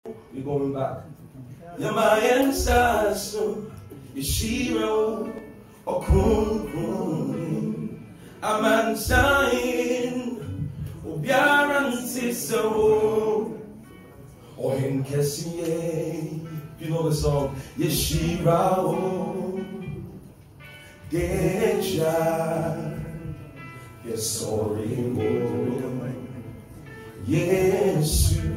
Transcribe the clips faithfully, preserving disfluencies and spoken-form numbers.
We're going back. Yamayan Sasso, Yeshiro, Okun Kun, Aman Sain, Obiaran Siso, Ohin Kessie. You know the song, Yeshiro, Deja, Yesorimo, Yesu.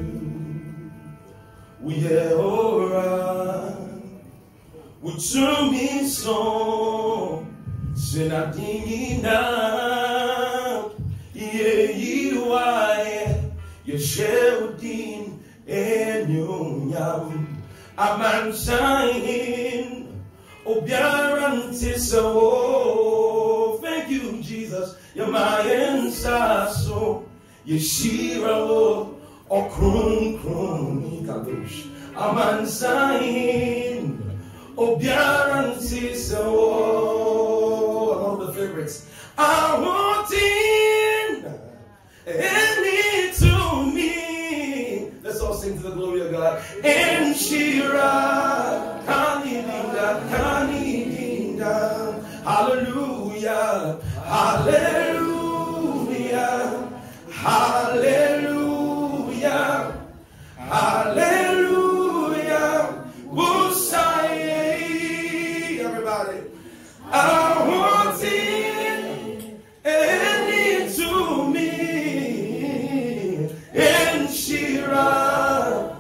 We are alright. We turn me song. Senadini now. Yeah, you are. You sheldin and you yam. A man shine. Obiaran tiso. Thank you, Jesus. You're my answer. So, Yeshira. O krum krum Kadosh, Aman Sain, Obiaran Tiso, one of the favorites. I want in any to me. Let's all sing to the glory of God. And Shira, Kani Dinda, Kani Dinda, Hallelujah, Hallelujah, Hallelujah. Hallelujah, Busai, everybody. I want it, and to me, and Shira,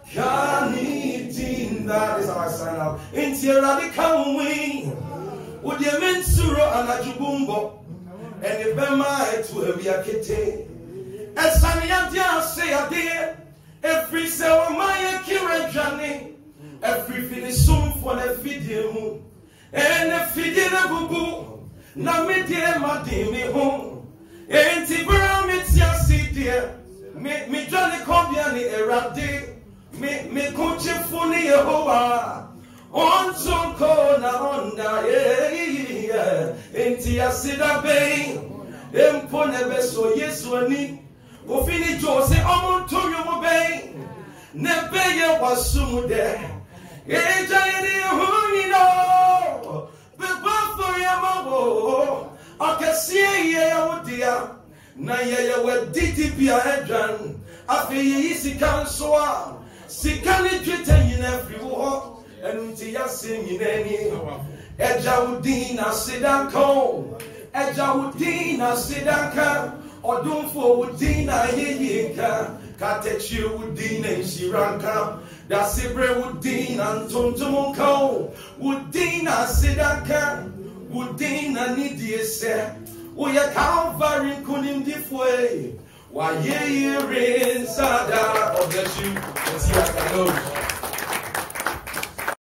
Kani. That is how I sign out. In Tierra de Kamwi, would you mean Suro and Ajubumbo, and if Bema to a Biakete, and Sanya say a dear. Every cell my kira Johnny, every finish soon for the video, and the video bubu, na me dear my dear me home, and Tibram it's your city, me me Johnny Combiani erade, me me coach funny hoa, on some corner on the and Tia Sida Bay, and Ponebeso, yes, one. Kofi Owusu Peprah to you obey. Nebeye wasumu de. Eja yedi huni no. Beba for ya mawo. Akasie ye ya udia. Na ye ye we diti bia edran. Afi ye sika nsoa. Sika ni twete nyina free wo. Enunti ya se nyina ni. Eja udina sidanko. Eja udina sidanka. Odunfo Udina Yeka, Katechi Udina Shiranka, Dasibre Udina Tontomonko, Udina Sidaka, Udina Nidiese, Uya Calvary Kunim Difwe, why ye in Sada, oh bless you, let's see Kadosh.